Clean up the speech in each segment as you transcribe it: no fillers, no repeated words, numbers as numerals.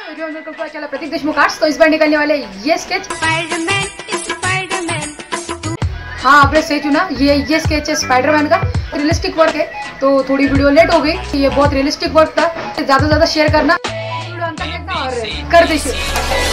चला प्रतीक देशमुख आर्ट्स। तो इस बार निकलने वाले ये स्केच हाँ आपने सही चुना, ये स्केच है स्पाइडरमैन का। रियलिस्टिक वर्क है तो थोड़ी वीडियो लेट हो गई। ये बहुत रियलिस्टिक वर्क था, ज्यादा से ज्यादा शेयर करना, वीडियो अंत तक देखना और कर दे शेयर।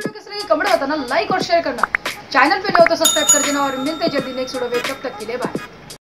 कमेंट बताना, लाइक और शेयर करना, चैनल पे नहीं हो तो सब्सक्राइब कर देना और मिलते जल्दी नेक्स्ट वीडियो में। तब तक के लिए बाय।